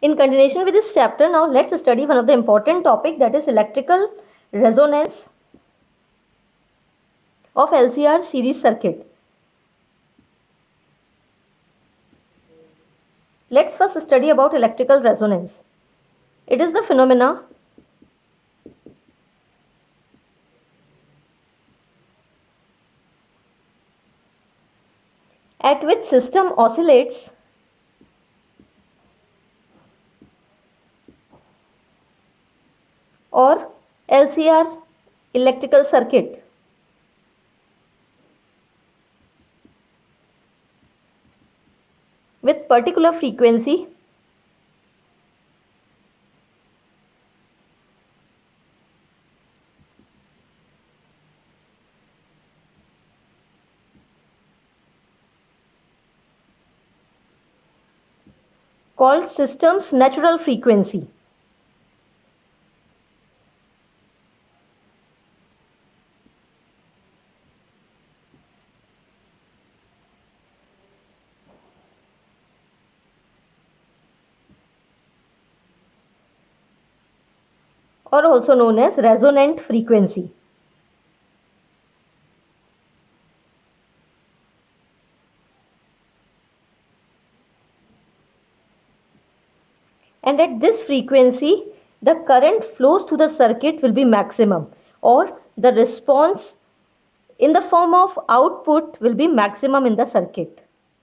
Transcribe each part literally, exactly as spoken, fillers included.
In continuation with this chapter, now let's study one of the important topic, that is electrical resonance of L C R series circuit. Let's first study about electrical resonance. It is the phenomena at which system oscillates or L C R electrical circuit with particular frequency called system's natural frequency. Or also known as resonant frequency. And at this frequency, the current flows through the circuit will be maximum, or the response in the form of output will be maximum in the circuit.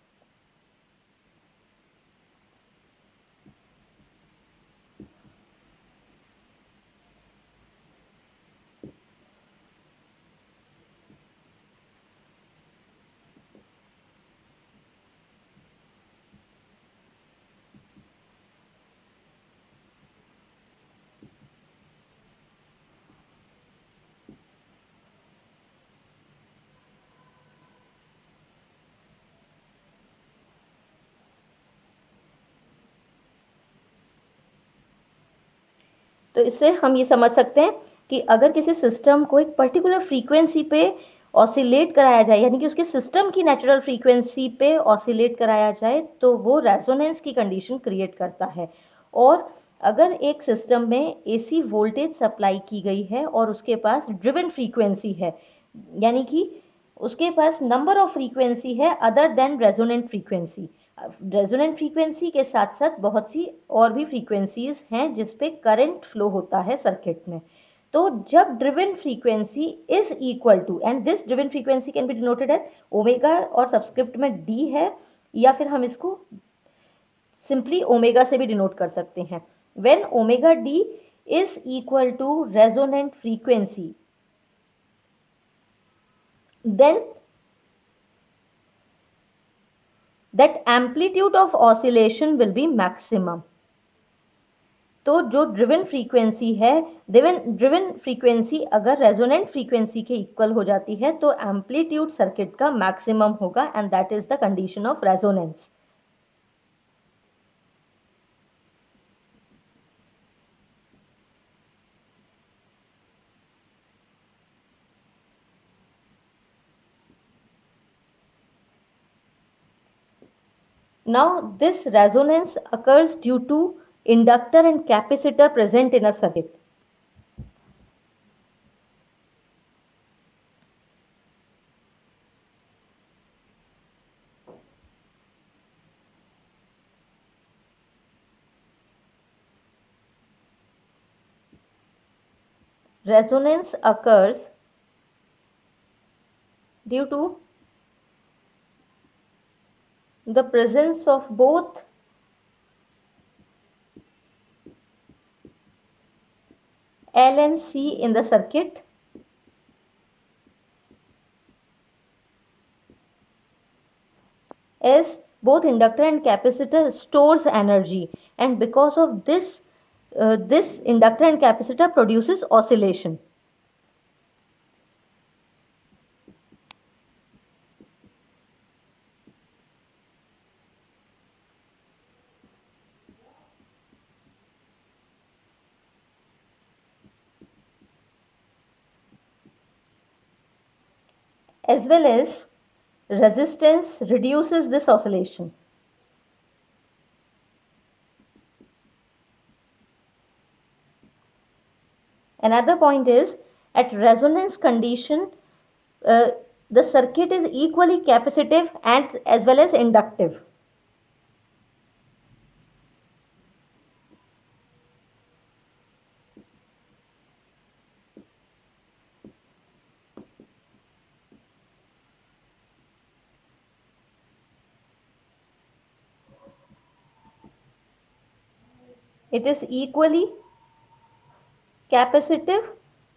तो इससे हम ये समझ सकते हैं कि अगर किसी सिस्टम को एक पर्टिकुलर फ्रीक्वेंसी पे ऑसिलेट कराया जाए, यानी कि उसके सिस्टम की नेचुरल फ्रीक्वेंसी पे ऑसिलेट कराया जाए, तो वो रेजोनेंस की कंडीशन क्रिएट करता है। और अगर एक सिस्टम में एसी वोल्टेज सप्लाई की गई है और उसके पास ड्रिवन फ्रीक्वेंसी है, यानी कि उसके पास नंबर ऑफ फ्रीक्वेंसी है other than resonant frequency, resonant frequency के साथ साथ बहुत सी और भी फ्रीक्वेंसीज हैं जिस पे करंट फ्लो होता है सर्किट में। तो जब driven frequency is equal to, and this driven frequency can be denoted as omega और सबस्क्रिप्ट में डी है, या फिर हम इसको सिंपली ओमेगा से भी डिनोट कर सकते हैं। When omega D is equal to resonant frequency, then that amplitude of oscillation will be maximum. तो जो ड्रिवन फ्रीक्वेंसी है, ड्रिवन ड्रिवन फ्रीक्वेंसी अगर रेजोनेंट फ्रीक्वेंसी के इक्वल हो जाती है तो एम्पलीट्यूड सर्किट का मैक्सिमम होगा, and that is the condition of resonance. Now this resonance occurs due to inductor and capacitor present in a circuit. Resonance occurs due to the presence of both L and C in the circuit, as both inductor and capacitor stores energy, and because of this uh, this inductor and capacitor produces oscillation. As well as resistance reduces this oscillation. Another point is, at resonance condition, uh, the circuit is equally capacitive and as well as inductive. It is equally capacitive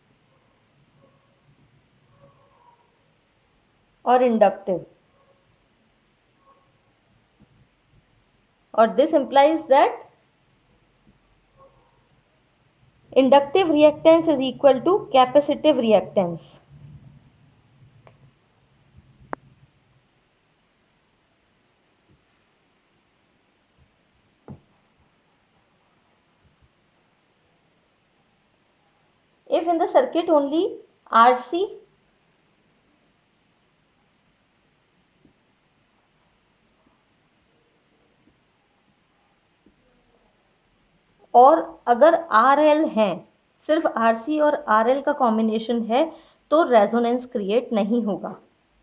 or inductive, or this implies that inductive reactance is equal to capacitive reactance. If in the circuit only R C और अगर R L हैं, सिर्फ R C और R L का combination है, तो resonance create नहीं होगा.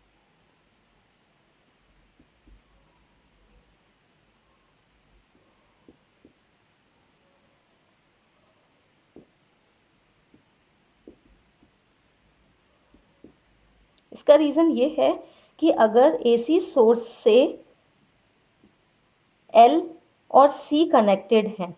इसका रीज़न ये है कि अगर एसी सोर्स से एल और सी कनेक्टेड हैं,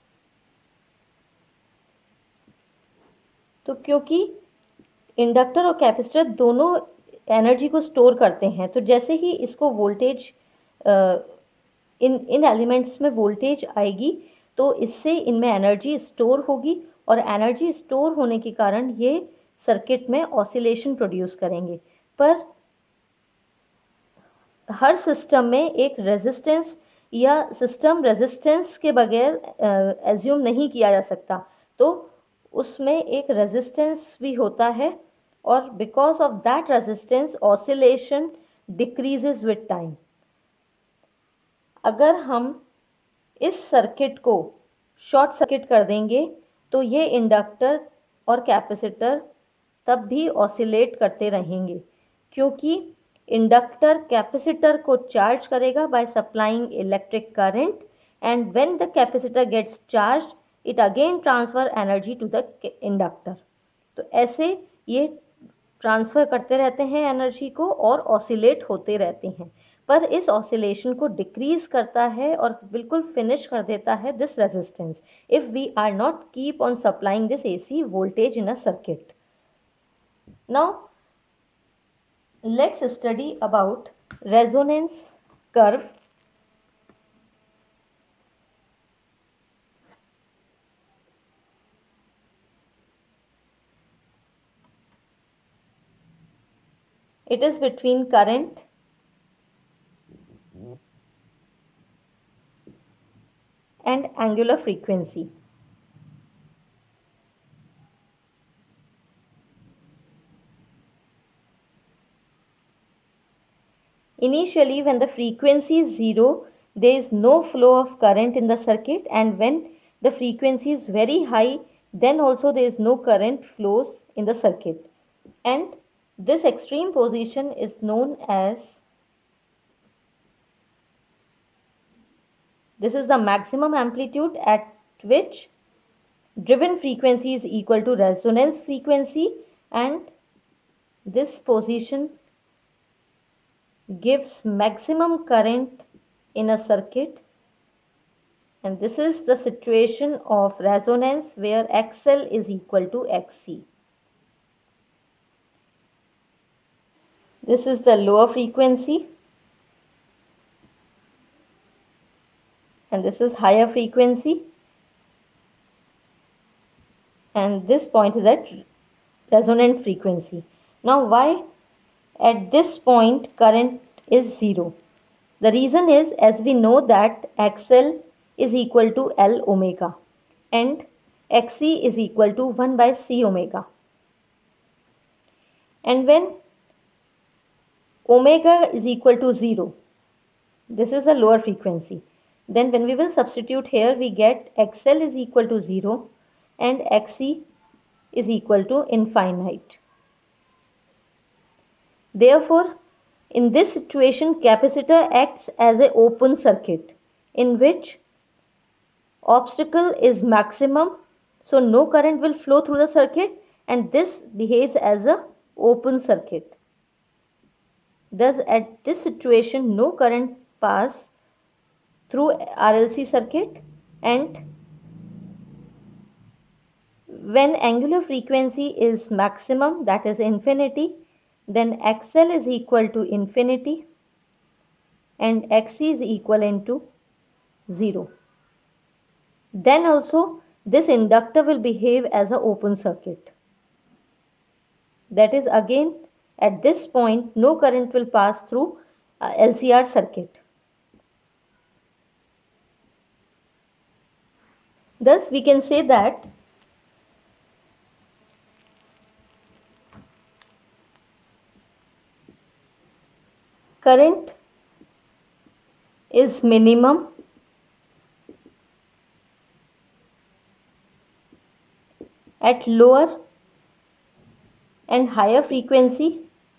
तो क्योंकि इंडक्टर और कैपेसिटर दोनों एनर्जी को स्टोर करते हैं, तो जैसे ही इसको वोल्टेज इन इन एलिमेंट्स में वोल्टेज आएगी, तो इससे इनमें एनर्जी स्टोर होगी, और एनर्जी स्टोर होने के कारण ये सर्किट में ऑसिलेशन प्रोड्यूस करेंगे. पर हर सिस्टम में एक रेजिस्टेंस या सिस्टम रेजिस्टेंस के बगैर एज्यूम नहीं किया जा सकता, तो उसमें एक रेजिस्टेंस भी होता है, और because of that resistance oscillation decreases with time. अगर हम इस सर्किट को शॉर्ट सर्किट कर देंगे, तो ये इंडक्टर और कैपेसिटर तब भी ऑसिलेट करते रहेंगे, क्योंकि इंडक्टर कैपेसिटर को चार्ज करेगा by supplying electric current, and when the capacitor gets charge it again transfer energy to the inductor. तो ऐसे ये ट्रांसफ़र करते रहते हैं एनर्जी को और ऑसिलेट होते रहते हैं. पर इस ऑसिलेशन को डिक्रीज करता है और बिल्कुल फिनिश कर देता है this resistance, if we are not keep on supplying this AC voltage in a circuit. Now let's study about resonance curve. It is between current and angular frequency. Initially, when the frequency is zero, there is no flow of current in the circuit, and when the frequency is very high, then also there is no current flows in the circuit. And this extreme position is known as, this is the maximum amplitude at which driven frequency is equal to resonance frequency, and this position gives maximum current in a circuit, and this is the situation of resonance where X L is equal to X C. This is the lower frequency and this is higher frequency, and this point is at resonant frequency. Now why at this point current is zero? The reason is, as we know that X L is equal to L omega and X C is equal to one by C omega, and when omega is equal to zero, this is a lower frequency, then when we will substitute here, we get X L is equal to zero and X C is equal to infinite. Therefore, in this situation, capacitor acts as an open circuit in which obstacle is maximum, so no current will flow through the circuit, and this behaves as a open circuit. Thus, at this situation, no current pass through R L C circuit, and when angular frequency is maximum, that is infinity, then X L is equal to infinity and X C is equivalent to zero. Then also this inductor will behave as an open circuit. That is, again at this point no current will pass through uh, L C R circuit. Thus we can say that current is minimum at lower and higher frequency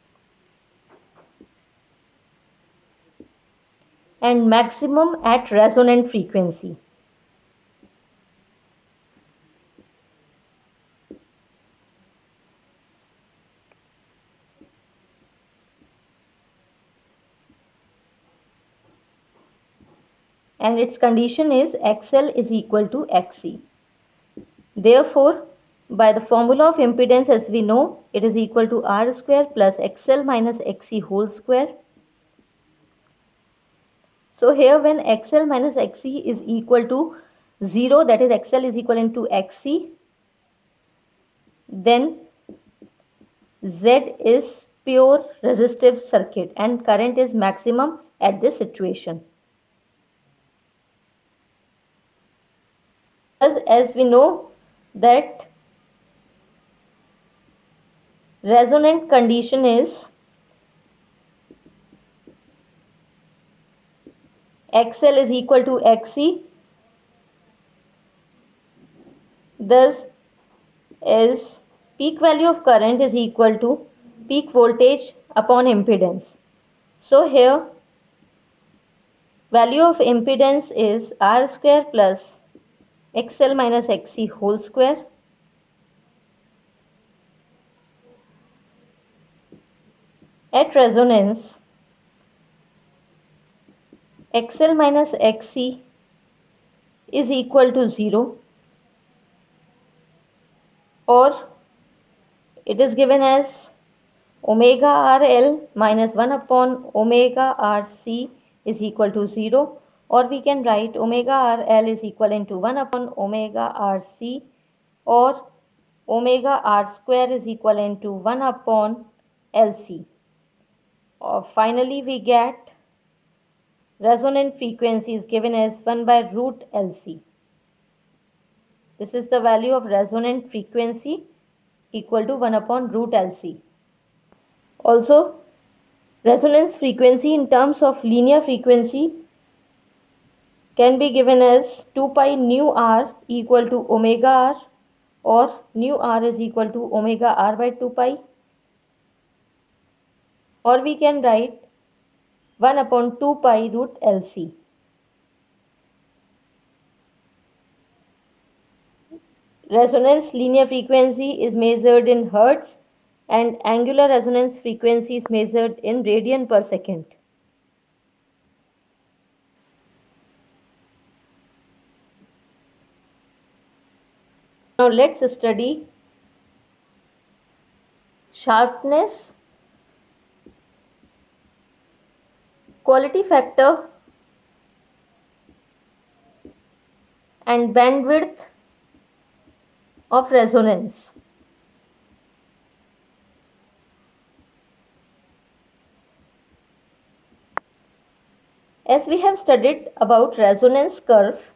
and maximum at resonant frequency. And its condition is X L is equal to X C. Therefore, by the formula of impedance, as we know, it is equal to R square plus X L minus X C whole square. So here when X L minus X C is equal to zero, that is X L is equivalent to X C, then Z is pure resistive circuit and current is maximum at this situation. As, as we know that resonant condition is X L is equal to X C, thus is peak value of current is equal to peak voltage upon impedance. So here value of impedance is R square plus X L minus X C whole square. At resonance, X L minus X C is equal to zero, or it is given as omega R L minus one upon omega R C is equal to zero, or we can write omega R L is equivalent to one upon omega R C, or omega R square is equivalent to one upon L C. Or finally we get resonant frequency is given as one by root L C. This is the value of resonant frequency equal to one upon root L C. Also, resonance frequency in terms of linear frequency can be given as two pi nu r equal to omega r, or nu r is equal to omega r by two pi, or we can write one upon two pi root L C. Resonance linear frequency is measured in hertz and angular resonance frequency is measured in radian per second. Now let's study sharpness, quality factor and bandwidth of resonance. As we have studied about resonance curve,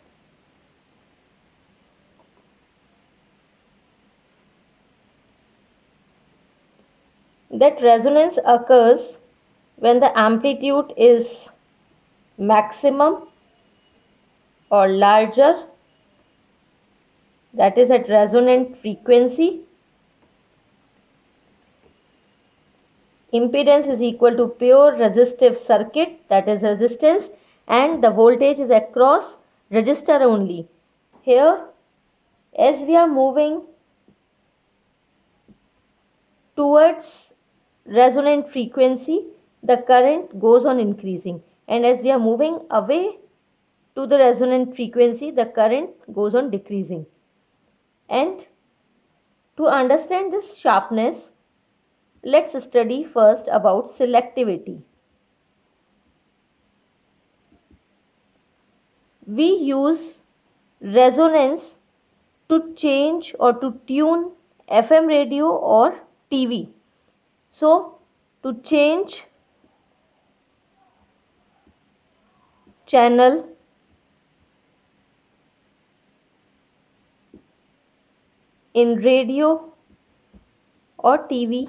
that resonance occurs when the amplitude is maximum or larger, that is at resonant frequency, Impedance is equal to pure resistive circuit, that is resistance, and the voltage is across resistor only. Here, as we are moving towards resonant frequency, the current goes on increasing, and as we are moving away to the resonant frequency, the current goes on decreasing. And to understand this sharpness, let's study first about selectivity. We use resonance to change or to tune F M radio or T V. So, to change channel in radio or T V,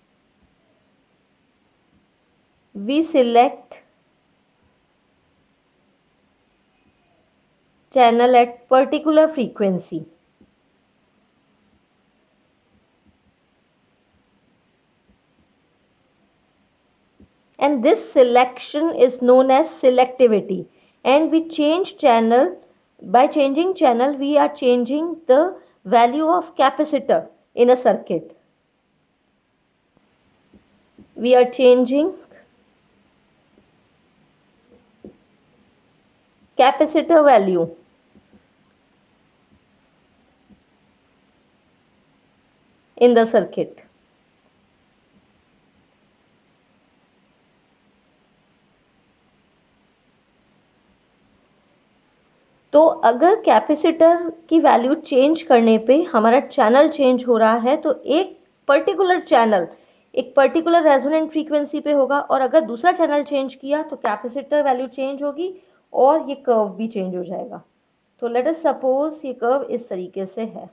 we select channel at particular frequency. And this selection is known as selectivity. And we change channel, by changing channel we are changing the value of capacitor in a circuit. We are changing capacitor value in the circuit. तो अगर capacitor की value change करने पे हमारा channel change हो रहा है तो एक पर्टिकुलर चैनल एक पर्टिकुलर रेजोनेंट फ्रीक्वेंसी पे होगा, और अगर दूसरा चैनल चेंज किया तो कैपेसिटर वैल्यू चेंज होगी और ये कर्व भी चेंज हो जाएगा. तो लेट अस सपोज ये कर्व इस तरीके से है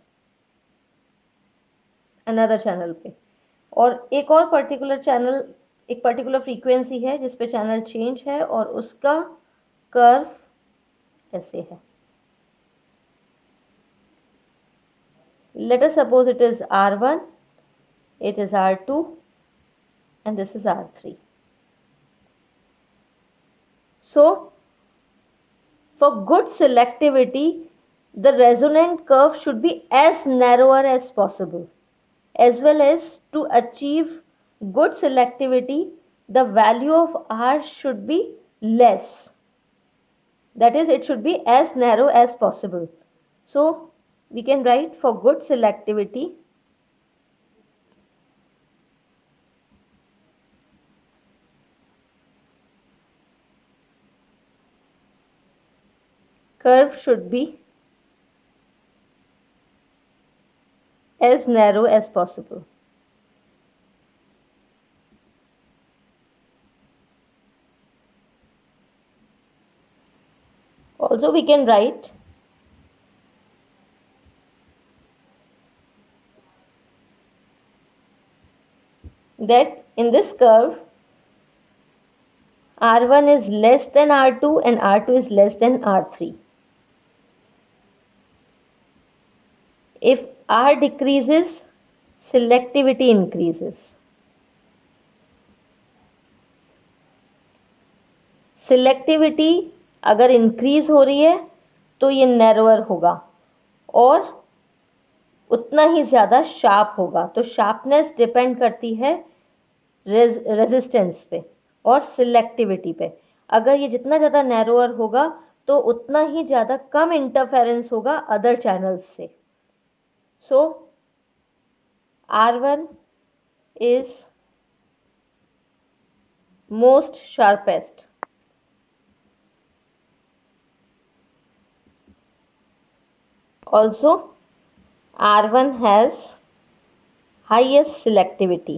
अनदर चैनल पे, और एक और पर्टिकुलर चैनल एक पर्टिकुलर फ्रीक्वेंसी है जिस पे चैनल चेंज है और उसका कर्व ऐसे है. Let us suppose it is R one, it is R two, and this is R three. So, for good selectivity, the resonant curve should be as narrower as possible, as well as to achieve good selectivity, the value of R should be less. That is, it should be as narrow as possible. So, we can write for good selectivity, curve should be as narrow as possible. Also, we can write that in this curve R one is less than R two and R two is less than R three. If R decreases, selectivity increases. Selectivity अगर increase हो रही है तो ये narrower होगा और उतना ही ज़्यादा शार्प होगा. तो शार्पनेस डिपेंड करती है रेज रेजिस्टेंस पे और सिलेक्टिविटी पे. अगर ये जितना ज़्यादा नैरोअर होगा तो उतना ही ज़्यादा कम इंटरफेरेंस होगा अदर चैनल्स से. So R one is most sharpest. Also, R one has highest selectivity.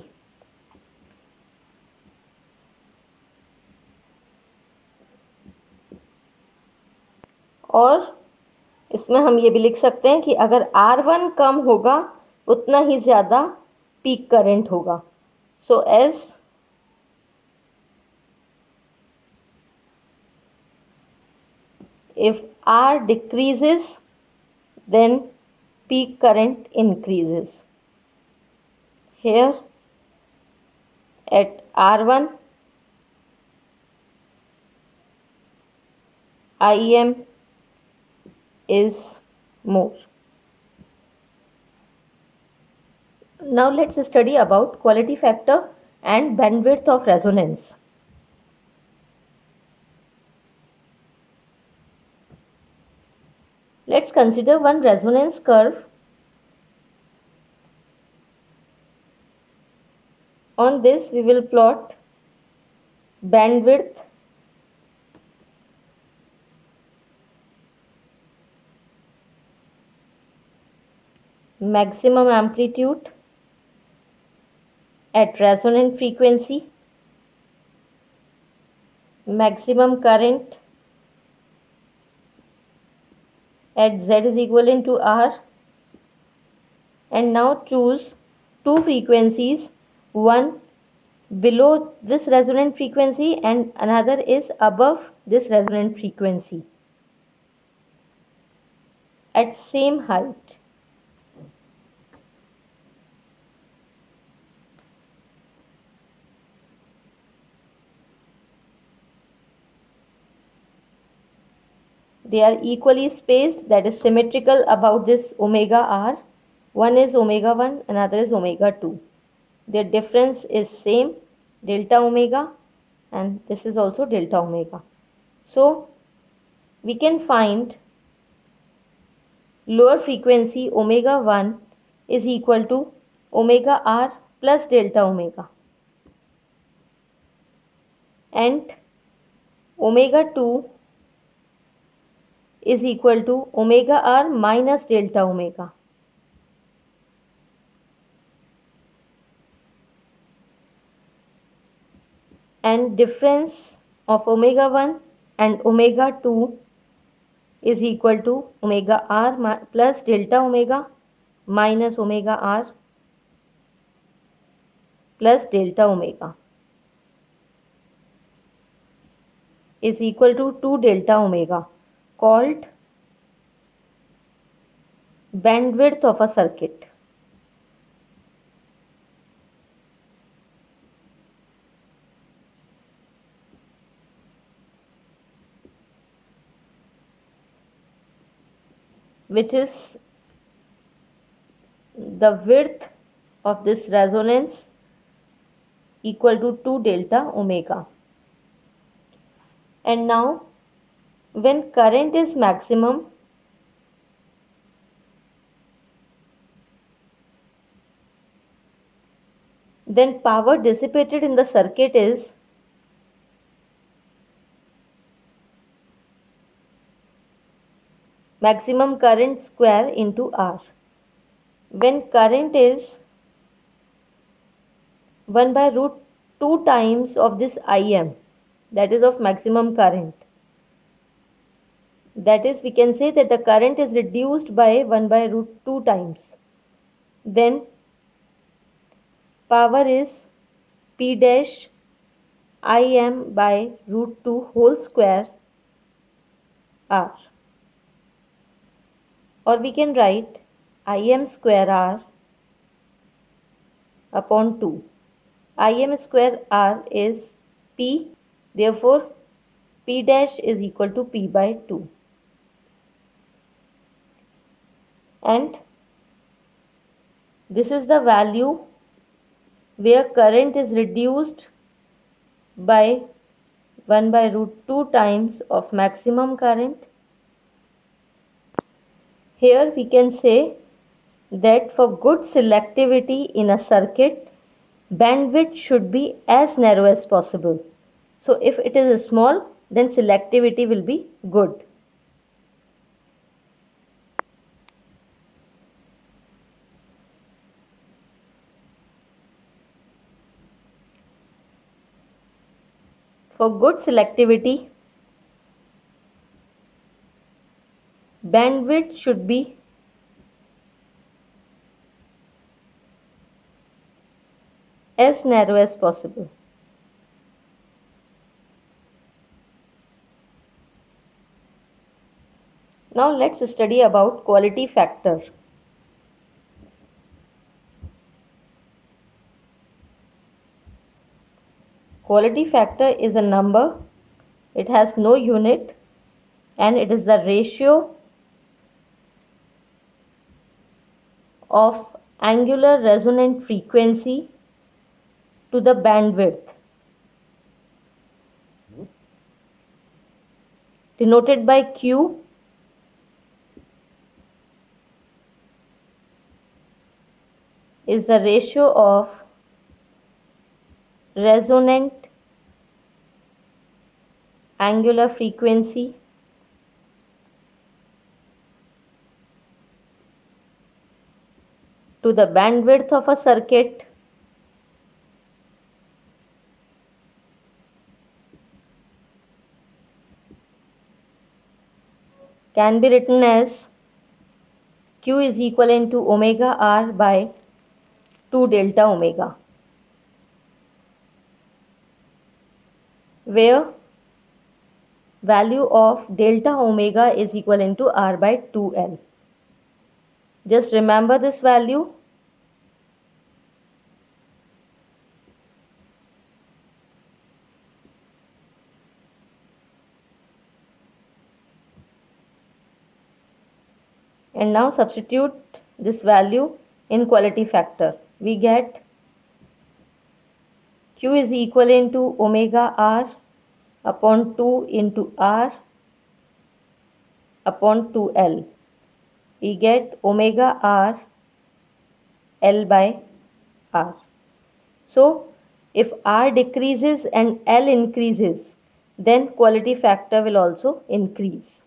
और इसमें हम ये भी लिख सकते हैं कि अगर R one कम होगा उतना ही ज़्यादा पीक करंट होगा. So as if R decreases, then peak current increases. Here, at R one, I M is more. Now let's study about quality factor and bandwidth of resonance. Let's consider one resonance curve. On this we will plot bandwidth, maximum amplitude at resonant frequency, maximum current at Z is equivalent to R, and now choose two frequencies, one below this resonant frequency and another is above this resonant frequency at same height. They are equally spaced, that is symmetrical about this omega R. One is omega one, another is omega two. Their difference is same, delta omega, and this is also delta omega. So we can find lower frequency omega one is equal to omega R plus delta omega, and omega two is equal to omega R minus delta omega. And difference of omega one and omega two is equal to omega R plus delta omega minus omega R plus delta omega is equal to two delta omega, called bandwidth of a circuit. Which is the width of this resonance equal to two delta omega. And now when current is maximum, then power dissipated in the circuit is maximum current square into R. When current is one by root two times of this I M, that is of maximum current, that is, we can say that the current is reduced by one by root two times, then power is P dash I M by root two whole square R. Or we can write I M square R upon two. I M square R is P, therefore P dash is equal to P by two. And this is the value where current is reduced by one by root two times of maximum current. Here we can say that for good selectivity in a circuit, bandwidth should be as narrow as possible. So if it is small, then selectivity will be good. For good selectivity, bandwidth should be as narrow as possible. Now let's study about quality factor. quality factor is a number, it has no unit, and it is the ratio of angular resonant frequency to the bandwidth, denoted by Q. Is the ratio of resonant angular frequency to the bandwidth of a circuit can be written as Q is equivalent to omega R by two delta omega, where value of delta omega is equivalent to R by two L. Just remember this value. And now substitute this value in quality factor. We get Q is equivalent to omega R upon two into R upon two L. We get omega R L by R. So if R decreases and L increases, then quality factor will also increase.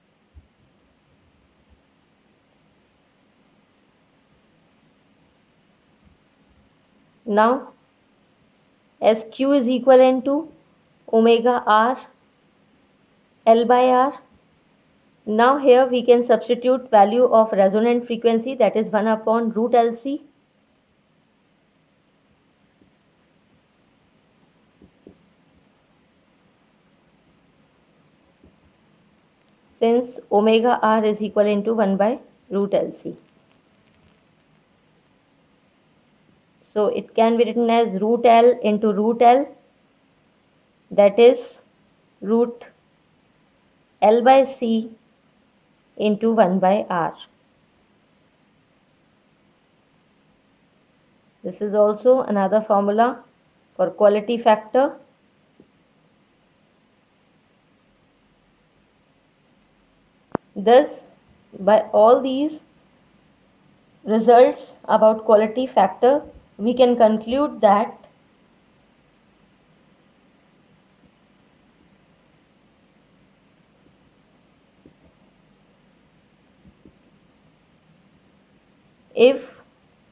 Now, as Q is equivalent to omega R L by R, now here we can substitute value of resonant frequency, that is one upon root L C. Since omega R is equivalent to one by root L C. So it can be written as root L into root L, that is root L by C into one by R. This is also another formula for quality factor. Thus, by all these results about quality factor, we can conclude that if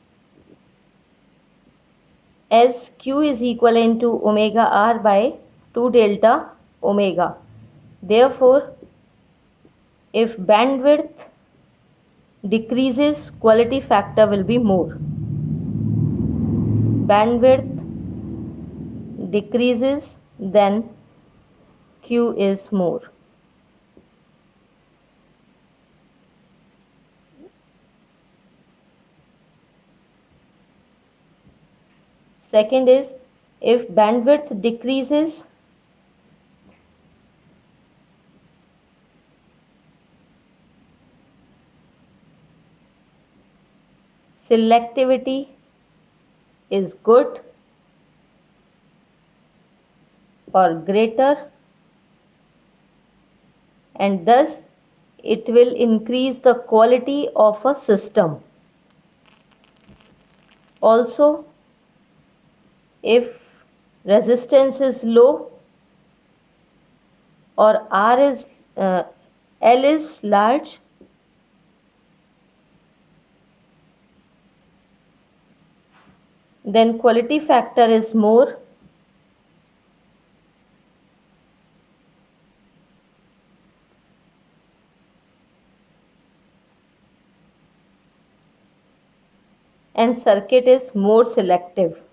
as Q is equivalent to omega R by two delta omega, therefore if bandwidth decreases, quality factor will be more. Bandwidth decreases, then Q is more. Second is, if bandwidth decreases, selectivity is good or greater, and thus it will increase the quality of a system. Also, if resistance is low or R is uh, L is large, then quality factor is more. And circuit is more selective.